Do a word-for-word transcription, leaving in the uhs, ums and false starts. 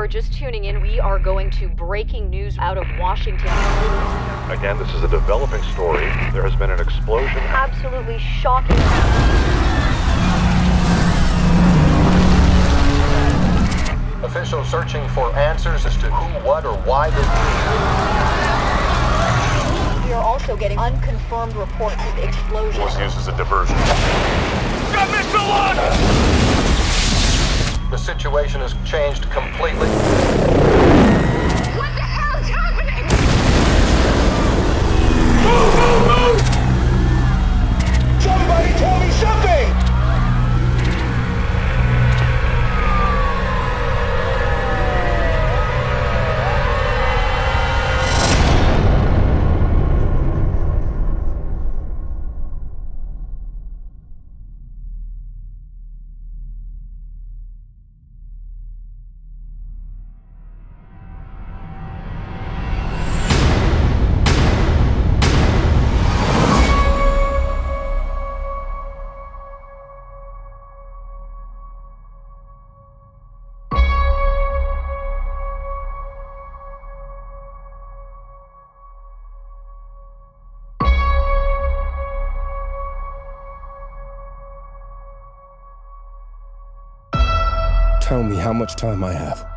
are just tuning in, we are going to breaking news out of Washington. Again, this is a developing story. There has been an explosion. Absolutely shocking. Officials searching for answers as to who, what, or why this... We are also getting unconfirmed reports of explosions. was used as a diversion. Got missile launch! The situation has changed completely. What the hell is happening? Move, move, move! Somebody tell me something! Tell me how much time I have.